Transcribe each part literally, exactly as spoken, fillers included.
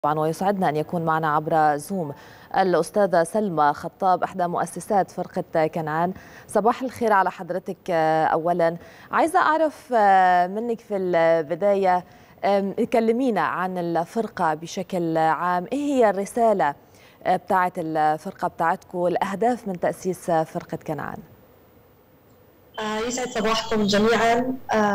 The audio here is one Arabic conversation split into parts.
طبعا ويسعدنا أن يكون معنا عبر زوم الأستاذة سلمى خطاب إحدى مؤسسات فرقة كنعان. صباح الخير على حضرتك. أولا عايزة أعرف منك في البداية، كلمينا عن الفرقة بشكل عام، إيه هي الرسالة بتاعت الفرقة بتاعتكم، الأهداف من تأسيس فرقة كنعان؟ يسعد صباحكم جميعا،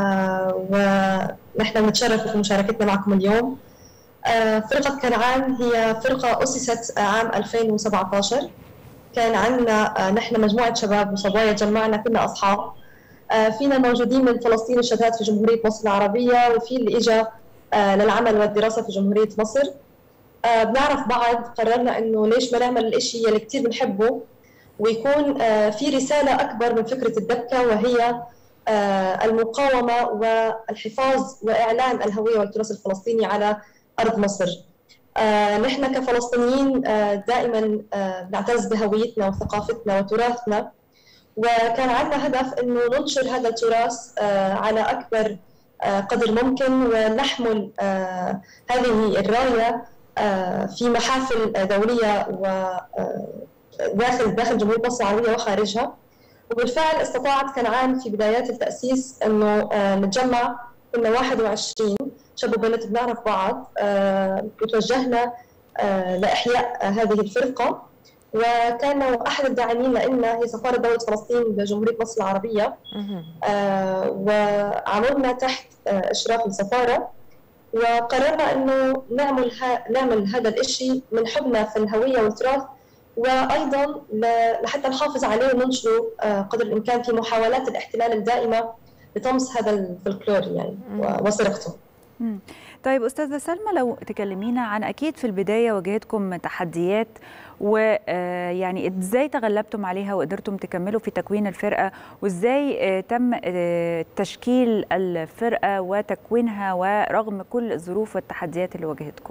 ونحن نتشرف بمشاركتنا معكم اليوم. فرقة كنعان هي فرقة أسست عام ألفين وسبعة عشر. كان عندنا نحن مجموعة شباب وصبايا جمعنا كنا أصحاب، فينا موجودين من فلسطين الشتات في جمهورية مصر العربية، وفي اللي إجا للعمل والدراسة في جمهورية مصر. بنعرف بعض، قررنا إنه ليش ما نعمل الإشي اللي كتير بنحبه ويكون في رسالة أكبر من فكرة الدبكة، وهي المقاومة والحفاظ وإعلان الهوية والتراث الفلسطيني على أرض مصر. نحن كفلسطينيين دائما نعتز بهويتنا وثقافتنا وتراثنا، وكان عندنا هدف إنه ننشر هذا التراث على أكبر قدر ممكن، ونحمل هذه الراية في محافل دولية و داخل داخل جمهورية مصر العربية وخارجها. وبالفعل استطاعت كنعان في بدايات التأسيس إنه نتجمع، كنا واحد وعشرين شاب وبنت بنعرف بعض، وتوجهنا لإحياء هذه الفرقة. وكان أحد الداعمين لنا هي سفارة دولة فلسطين بجمهورية مصر العربية، وعملنا تحت إشراف السفارة، وقررنا إنه نعمل نعمل هذا الإشي من حبنا في الهوية والتراث، وأيضا لحتى نحافظ عليه وننشره قدر الإمكان في محاولات الاحتلال الدائمة لطمس هذا الفلكلور يعني وسرقته. طيب أستاذة سلمى، لو تكلمينا عن، أكيد في البداية واجهتكم تحديات، ويعني إزاي تغلبتم عليها وقدرتم تكملوا في تكوين الفرقة، وإزاي تم تشكيل الفرقة وتكوينها ورغم كل الظروف والتحديات اللي واجهتكم؟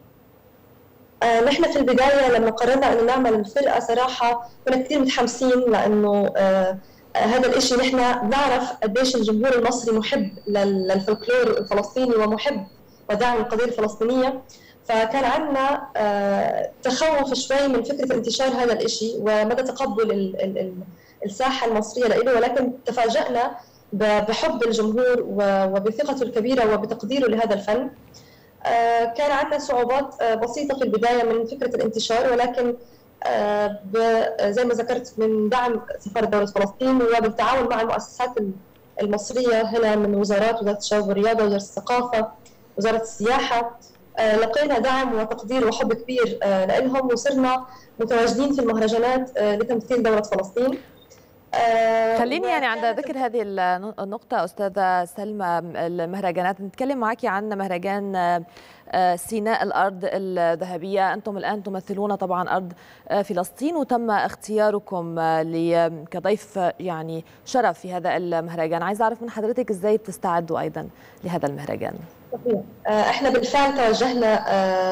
آه نحن في البداية لما قررنا أن نعمل الفرقة صراحة كنا كثير متحمسين، لأنه آه هذا الإشي نحن بنعرف قديش الجمهور المصري محب للفلكلور الفلسطيني ومحب وداعم القضية الفلسطينية. فكان عندنا آه تخوف شوي من فكرة انتشار هذا الإشي ومدى تقبل ال ال ال الساحة المصرية له، ولكن تفاجأنا بحب الجمهور وبثقته الكبيرة وبتقديره لهذا الفن. آه كان عندنا صعوبات آه بسيطة في البداية من فكرة الانتشار، ولكن آه زي ما ذكرت من دعم سفارة دولة فلسطين وبالتعاون مع المؤسسات المصرية هنا من وزارات، وزارة الشباب والرياضة، وزارة الثقافة، وزارة السياحة، لقينا دعم وتقدير وحب كبير لهم، وصرنا متواجدين في المهرجانات لتمثيل دولة فلسطين. خليني يعني عند ذكر هذه النقطة أستاذة سلمى، المهرجانات، نتكلم معك عن مهرجان سيناء الأرض الذهبية. أنتم الآن تمثلون طبعا أرض فلسطين، وتم اختياركم كضيف يعني شرف في هذا المهرجان. عايز أعرف من حضرتك إزاي تستعدوا أيضا لهذا المهرجان؟ صحيح. احنا بالفعل توجهنا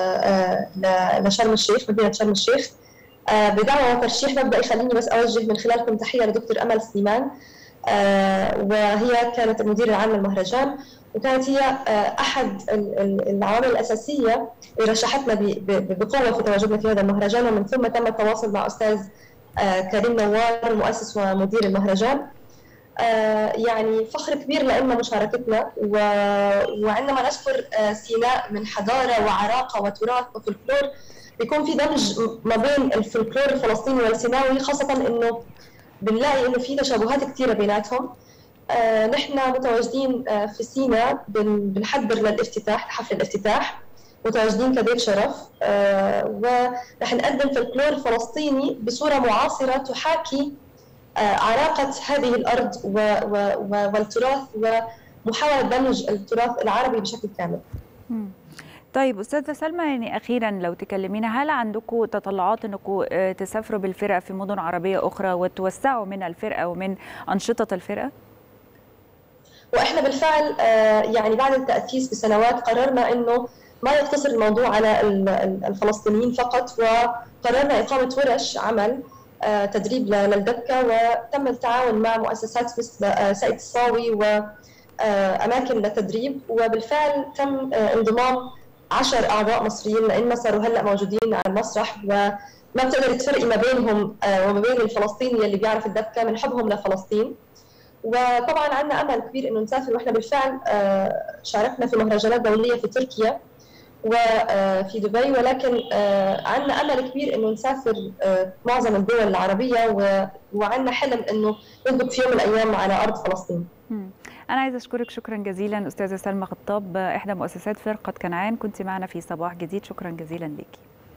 لشرم الشيخ، مدينة شرم الشيخ، بدعوة وترشيح. مبدأ يخليني بس أوجه من خلالكم تحية لدكتور أمل سليمان، وهي كانت المدير العام للمهرجان، وكانت هي أحد العوامل الأساسية اللي رشحتنا بقوة في تواجدنا في هذا المهرجان. ومن ثم تم التواصل مع أستاذ كريم نوار المؤسس ومدير المهرجان. يعني فخر كبير لنا مشاركتنا، وعندما نذكر سيناء من حضارة وعراقة وتراث وفلكلور، بيكون في دمج ما بين الفلكلور الفلسطيني والسيناوي، خاصة انه بنلاقي انه في تشابهات كثيرة بيناتهم. آه نحن متواجدين آه في سيناء، بنحضر للافتتاح، لحفل الافتتاح، متواجدين كضيف شرف، آه ورح نقدم فلكلور فلسطيني بصورة معاصرة تحاكي آه عراقة هذه الأرض و و و والتراث، ومحاولة دمج التراث العربي بشكل كامل. مم. طيب أستاذة سلمى، يعني أخيرا لو تكلمينا، هل عندكم تطلعات أنكم تسافروا بالفرقة في مدن عربية أخرى وتوسعوا من الفرقة ومن أنشطة الفرقة؟ وإحنا بالفعل يعني بعد التأسيس بسنوات قررنا أنه ما يقتصر الموضوع على الفلسطينيين فقط، وقررنا إقامة ورش عمل تدريب للدبكة، وتم التعاون مع مؤسسات مثل ساقية الصاوي وأماكن للتدريب. وبالفعل تم انضمام عشر أعضاء مصريين لأن صاروا هلأ موجودين على المسرح، وما بتقدري تفرقي ما بينهم وما بين الفلسطيني اللي بيعرف الدبكة من حبهم لفلسطين. وطبعا عندنا أمل كبير إنه نسافر، وإحنا بالفعل شاركنا في مهرجانات دولية في تركيا وفي دبي، ولكن عندنا أمل كبير إنه نسافر معظم الدول العربية، وعندنا حلم إنه نثبت في يوم من الأيام على أرض فلسطين. أنا عايزة أشكرك شكرا جزيلا أستاذة سلمى خطاب، إحدى مؤسسات فرقة كنعان، كنت معنا في صباح جديد، شكرا جزيلا لك.